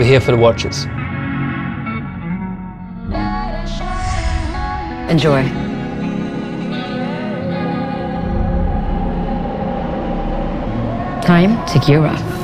We're here for the watches. Enjoy. Time to gear up.